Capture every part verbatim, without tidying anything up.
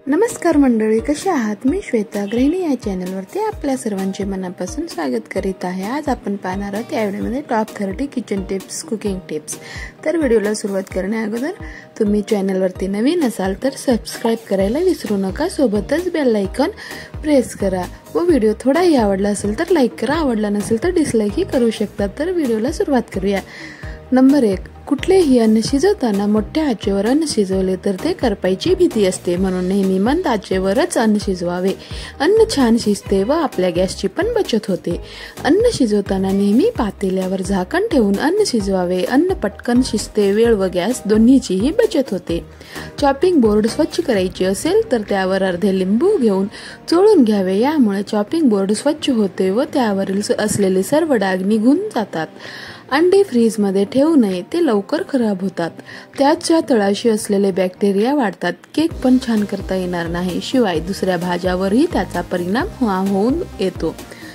नमस्कार मंडळी, कशा आहात? मी श्वेता गृहिणी या चॅनलवरती आपल्या सर्वांचे मनापासून स्वागत करीत आहे। आज आपण पाहणार आहोत या व्हिडिओमध्ये top thirty kitchen tips, cooking tips. तर व्हिडिओला सुरुवात करण्या अगोदर तुम्ही चॅनलवरती नवीन असाल तर सबस्क्राइब करायला विसरू नका, सोबतच बेल आयकॉन प्रेस करा व व्हिडिओ थोडाही आवडला असेल तर लाईक करा, आवडला नसेल तर डिसलाईकही करू शकता। तर व्हिडिओला सुरुवात करूया। नंबर एक, कुठलेही अन्न शिजवताना मोठ्या आचेवर अन्न शिजवले तर ते करपायची भीती असते, म्हणून नेहमी मंद आचेवरच अन्न शिजवावे। अन्न छान शिजते व आपल्या गॅसची पण बचत होते। अन्न शिजवताना नेहमी पातेल्यावर झाकण ठेवून अन्न शिजवावे। अन्न पटकन शिजते, वेळ व गॅस दोन्हीचीही बचत होते। चॉपिंग बोर्ड स्वच्छ करायचे असेल तर त्यावर अर्धे लिंबू घेऊन चोळून घ्यावे, यामुळे चॉपिंग बोर्ड स्वच्छ होते व त्यावरील असलेले सर्व डाग निघून जातात। अंडे फ्रीज मध्ये ठेवू नये, ते लवकर खराब होतात, त्याच्या तळाशी असलेले बॅक्टेरिया वाढतात। केक पण छान करता येणार नाही, शिवाय दुसऱ्या भाज्यावरही त्याचा परिणाम होऊन येतो।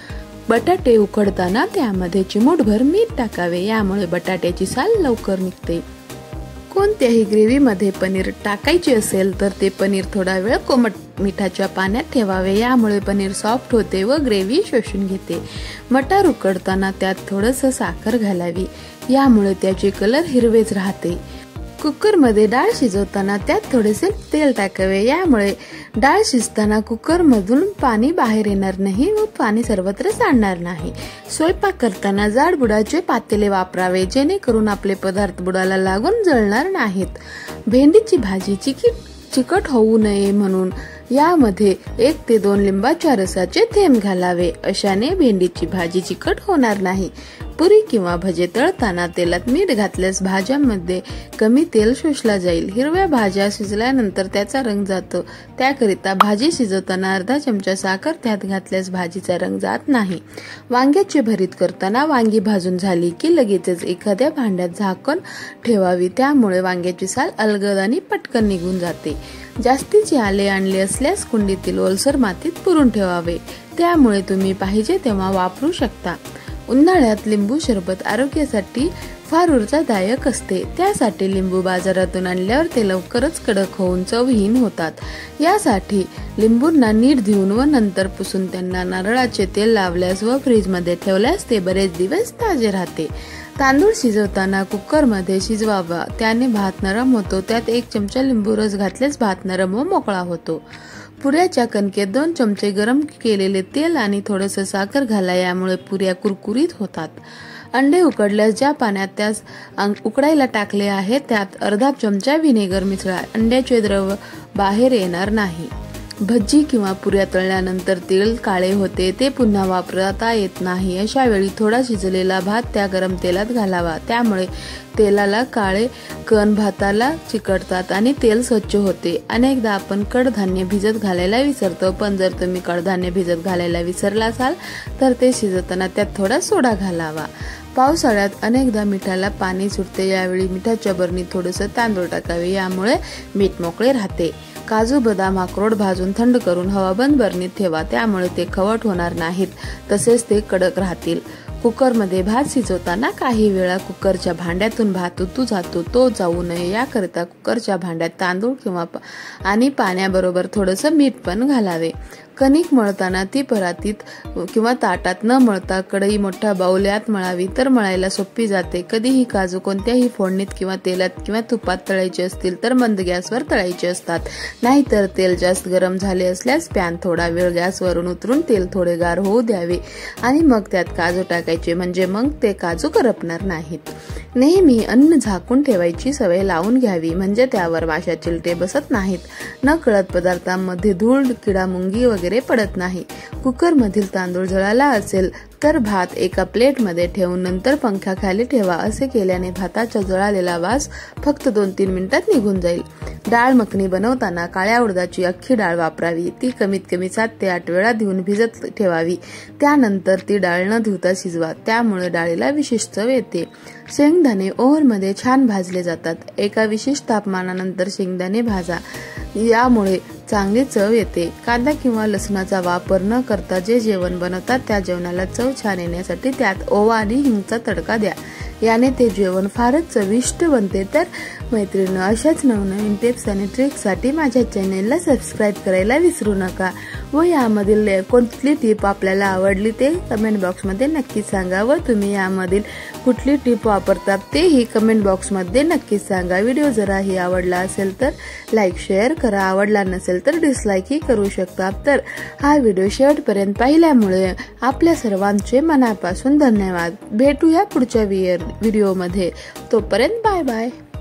बटाटे उकडताना त्यामध्ये चिमूटभर मीठ टाकावे, यामुळे बटाट्याची साल लवकर निघते। कोणत्याही ग्रेव्ही मध्ये पनीर टाकायचे असेल तर ते पनीर थोडा वेळ कोमट मिठाच्या पाण्यात ठेवावे, यामुळे पनीर सॉफ्ट होते व ग्रेव्ही शोषून घेते। मटार उकडताना त्यात थोडंसं साखर घालावी, यामुळे त्याचे कलर हिरवेच राहते। कुकर मध्ये डाळ शिजवताना त्यात थोडेसे तेल टाकावे, यामुळे डाळ शिजताना कुकर मधून पाणी बाहेर येणार नाही व पाणी सर्वत्र सांडणार नाही। स्वयंपाक करताना जाड बुडाचे पातेले वापरावे, जेणेकरून आपले पदार्थ बुडाला लागून जळणार नाहीत। भेंडीची भाजी चिकट चिकट होऊ नये म्हणून यामध्ये एक ते दोन लिंबाच्या रसाचे थेंब घालावे, अशाने भेंडीची भाजी चिकट होणार नाही। पुरी किंवा भजे तळताना तेलात मीठ घातल्यास भाज्यांमध्ये कमी तेल शोषला जाईल। हिरव्या भाज्या शिजल्यानंतर त्याचा रंग जातो, त्याकरिता भाजी शिजवताना अर्धा चमचा साखर त्यात घातल्यास भाजीचा रंग जात नाही। वांग्याचे भरीत करताना वांगी भाजून झाली की लगेचच एखाद्या भांड्यात झाकण ठेवावी, त्यामुळे वांग्याची साल अलगद आणि पटकन निघून जाते। जास्तीचे आले आणले असल्यास कुंडीतील ओलसर मातीत पुरून ठेवावे, त्यामुळे तुम्ही पाहिजे तेव्हा वापरू शकता। उन्हाळ्यात लिंबू सरबत आरोग्यासाठी फार ऊर्जादायक असते, त्यासाठी लिंबू बाजारातून आणल्यावर ते लवकरच कडक होऊन चवहीन होतात। यासाठी लिंबूंना नीट धुवून व नंतर पुसून त्यांना नारळाचे तेल लावल्यास व फ्रीज मध्ये ठेवल्यास ते बरेच दिवस ताजे राहते। तांदूळ शिजवताना कुकर मध्ये शिजवावा, त्याने भात नरम होतो। त्यात एक चमचा लिंबू रस घातल्यास भात नरम व मोकळा होतो। पुऱ्याच्या कणकेत दोन चमचे गरम केलेले तेल आणि थोडंसं साखर घाला, यामुळे पुऱ्या कुरकुरीत होतात। अंडे उकडल्यास ज्या पाण्यात त्यास उकडायला टाकले आहे त्यात अर्धा चमचा व्हिनेगर मिसळा, अंड्याचे द्रव बाहेर येणार नाही। भजी किंवा पुऱ्या तळल्यानंतर तेल काळे होते, ते पुन्हा वापरता येत नाही, अशा वेळी थोडा शिजलेला भात त्या गरम तेलात घालावा, त्यामुळे तेलाला काळे कण भाताला चिकटतात आणि तेल स्वच्छ होते। अनेकदा आपण कडधान्य भिजत घालायला विसरतो, पण जर तुम्ही कडधान्य भिजत घालायला विसरला असाल तर ते शिजताना त्यात थोडा सोडा घालावा। पावसाळ्यात अनेकदा मिठाला पाणी सुटते, यावेळी मिठाच्या बरणीत थोडंसं तांदूळ टाकावे, यामुळे मीठ मोकळे राहते। काजू बदाम अक्रोड भाजून थंड करून हवाबंद बरणीत ठेवा, त्यामुळे ते खवट होणार नाहीत, तसेच ते कडक राहतील। कुकरमध्ये भात शिजवताना काही वेळा कुकरच्या भांड्यातून भात उतू जातो, तो जाऊ नये याकरिता कुकरच्या भांड्यात तांदूळ किंवा आणि पाण्याबरोबर थोडंसं मीठ पण घालावे। कणिक मळताना ती परातीत किंवा ताटात न मळता कढई मोठा बाऊल यात मळावी, तर मळायला सोपी जाते। कधीही काजू कोणत्याही फोडणीत किंवा तेलात किंवा तुपात तळायचे असतील तर मंद गॅसवर तळायचे असतात, नाहीतर तेल जास्त गरम झाले असल्यास पॅन थोडा वेळ गॅसवरून उतरून तेल थोडे गार होऊ द्यावे आणि मग त्यात काजू टाकायचे, म्हणजे मग ते काजू करपणार नाहीत। नेहमी अन्न झाकून ठेवायची सवय लावून घ्यावी, म्हणजे त्यावर माशा चिलटे बसत नाहीत, न कळत पदार्थांमध्ये धूळ किडा मुंगी वगैरे पडत नाही। कुकर मधील तांदूळ जळाला असेल तर भात एका प्लेट मध्ये ठेवून नंतर पंख्याखाली ठेवा, असे केल्याने भाताचा जळालेला वास फक्त दोन तीन मिनिटात निघून जाईल। डाळ मखनी बनवताना काळ्या उडदाची अख्खी डाळ वापरावी, ती कमीत कमी सात ते आठ वेळा धुवून भिजत ठेवावी, त्यानंतर ती डाळ न धुता शिजवा, त्यामुळे डाळीला विशेष चव येते। शेंगदाणे ओव्हन मध्ये छान भाजले जातात, एका विशिष्ट तापमानानंतर शेंगदाणे भाजा, यामुळे चांगली चव येते। कांदा किंवा लसणाचा वापर न करता जे जेवण बनवतात त्या जेवणाला चव छान येण्यासाठी त्यात ओवा आणि हिंगचा तडका द्या, याने ते जेवण फारच चविष्ट बनते। तर मैत्रिणी, अशाच नवनवीन टिप्स आणि ट्रिक्ससाठी माझ्या चॅनेलला सबस्क्राईब करायला विसरू नका व यामधील कोणती टिप आपल्याला आवडली ते कमेंट बॉक्समध्ये नक्की सांगा व तुम्ही यामधील कुठली टिप वापरता तेही कमेंट बॉक्समध्ये नक्की सांगा। व्हिडिओ जराही आवडला असेल तर लाईक शेअर करा, आवडला नसेल तर डिसलाईकही करू शकता। तर हा व्हिडिओ शेवटपर्यंत पाहिल्यामुळे आपल्या सर्वांचे मनापासून धन्यवाद। भेटूया पुढच्या व्हिडिओमध्ये, तोपर्यंत बाय बाय।